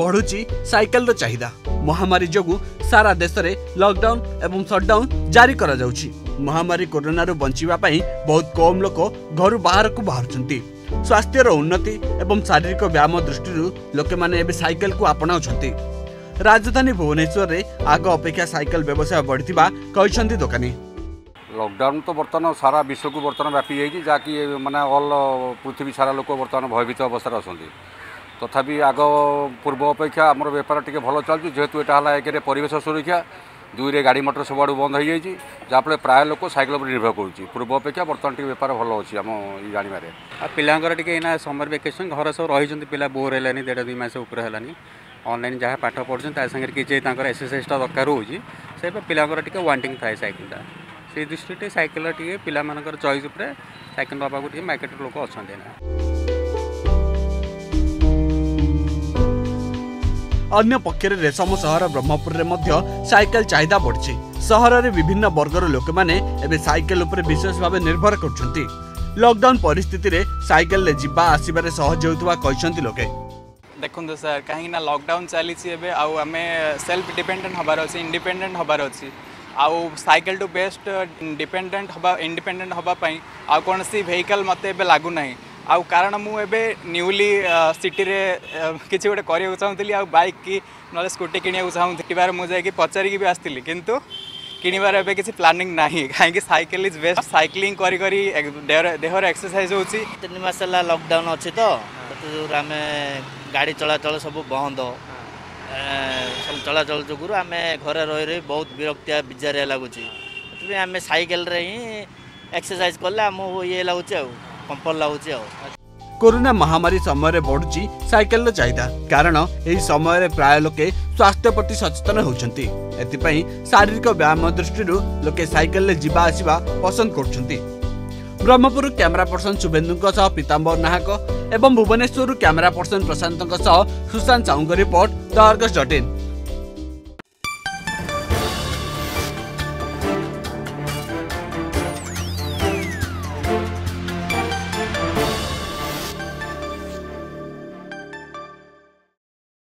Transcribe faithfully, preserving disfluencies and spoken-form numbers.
बढ़ुची cycle चाहिदा। महामारी जोगु सारा देश में लॉकडाउन एवं शटडाउन जारी करा जाउछि। महामारी कोरोना रू बंचिबा पई बहुत कम लोक घर बाहर को बाहरुछंती। स्वास्थ्यर उन्नति एवं शारीरिक व्यायाम दृष्टि लोके माने एबे साइकेल को अपनाउछंती। राजधानी भुवनेश्वर रे आग अपेक्षा साइकेल व्यवसाय बढ़िथिबा कहिसंती दोकानी। लॉकडाउन तो बर्तमान सारा विश्व को बर्तमान व्यापी जाइए जहाँकि माने ऑल पृथ्वी सारा लोक बर्तमान भयभीत अवस्था अच्छा तथापि आग पूर्व अपेक्षा आम बेपार टी भल चलुँ जेहेतु यहाँ एक परिवेश सुरक्षा दुई रे गाड़ी मोटर सब आड़ बंद हो जाए जहाँफल प्राय लोक साइकेल पर निर्भर करुच्ची पूर्व अपेक्षा बर्तमान टी बेपार भल अच्छी आम जानिबारे। पिलांकर टी समर वेकेशन घर सब रही पिला बोर है देढ़ दुई मस उपर है ऑनलाइन जहाँ पाठ पढ़ुन सागर किसी एक्सरसाइजटा दरकार होती पिलांकर टी वांटिंग थाए साइकेलटा से दृष्टि साइकेल टी पिला मानकर चॉइस उपर साइकेल नवा टी मार्केट लोक अच्छा। अन्य पक्षरे रेशम सहर ब्रह्मपुर रे मध्य साइकेल चाहिदा बढ़ी। सहर रे विभिन्न वर्गर लोक माने एबे साइकेल उपरे विशेष भाव निर्भर करछंती। लॉकडाउन परिस्थिति रे साइकेल ले जिबा आसीबारे सहज होतबा कहछंती लोके। देखो सर कहीं ना लॉकडाउन चली आउ आम सेल्फ डिपेंडेंट हबार अच्छी इंडिपेंडेंट हबार अच्छी आउ साइकेल टू बेस्ट डिपेंडेंट हबा इंडिपेंडेंट हबापाई आउ कौन सी व्हीकल मत लगुना आउ कारण मुझे न्यूली सिटी रे किसी गोटे करने चाहूँगी आ बाइक कि ना स्कूटी किणा चाहूँगी बार मुझे पचारिकी भी आसती किंतु किणवार एवं किसी प्लानिंग ना कहीं साइकेल इज बेस्ट साइक्लिंग करी करी देहर एक्सरसाइज हो तीन मास लॉकडाउन अच्छी तो आम गाड़ी चलाचल सब बंद सब चलाचल जो आम घर रही रही बहुत विरक्तिया बिजारिया लगुच आम साइकेल रे ही एक्सरसाइज कले आम ये लगुच कंफर्ट लगुच। कोरोना महामारी समय बढ़ुची साइकेल चाहिदा कारण यही समय प्राय लोके स्वास्थ्य प्रति सचेतन होउछंती। एतिपई शारीरिक व्यायाम दृष्टि लोके साइकेल जिबा आसीबा पसंद करछंती। ब्रह्मपुर कैमरा पर्सन शुभेन्दु सह पीताम्बर नाहक एवं भुवनेश्वर कैमरा पर्सन प्रशांत सह Sushant Sahu report the Argus dot in.